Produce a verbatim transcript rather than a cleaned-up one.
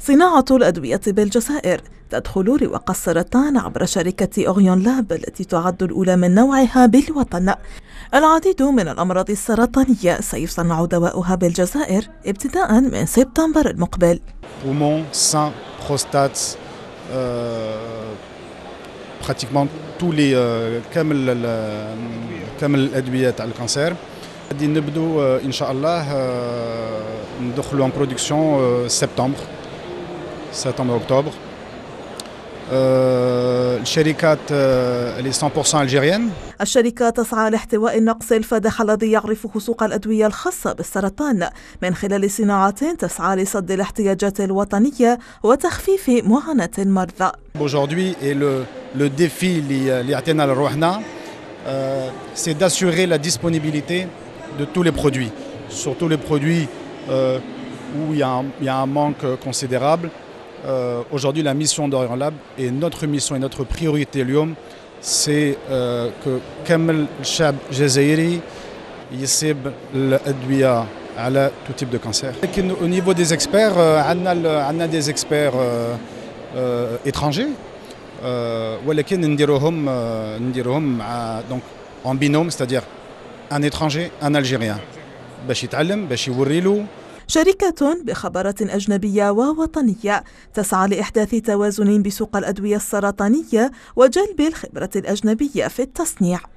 صناعة الأدوية بالجزائر تدخل رواق السرطان عبر شركة أوريون لاب التي تعد الأولى من نوعها بالوطن. العديد من الأمراض السرطانية سيصنع دواؤها بالجزائر ابتداء من سبتمبر المقبل. Poumon, sein, prostate, pratiquement tous les كامل كامل الأدوية تاع الكانسير. غادي نبدو إن شاء الله ندخلوا en production سبتمبر سبتمبر أكتوبر. الشركات اللي مية بالمية الجيريان. الشركة تسعى لاحتواء النقص الفادح الذي يعرفه سوق الأدوية الخاصة بالسرطان من خلال صناعات تسعى لسد الاحتياجات الوطنية وتخفيف معاناة المرضى. Aujourd'hui et le le défi اللي عطينا لروحنا c'est d'assurer la disponibilité de tous les produits, surtout les produits euh, où il y a un, il y a un manque considérable. Euh, aujourd'hui, la mission d'Orion Lab et notre mission et notre priorité اليوم c'est euh, que كامل الشعب الجزائري يصيب الأدوية على tout type de cancer. لكن au niveau des experts, عندنا عندنا des experts euh, euh, étrangers. ولكن نديروهم نديروهم مع donc en binôme, c'est-à-dire un étranger, un algérien باش يتعلم باش يوري له. شركة بخبرات أجنبية ووطنية تسعى لإحداث توازن بسوق الأدوية السرطانية وجلب الخبرة الأجنبية في التصنيع.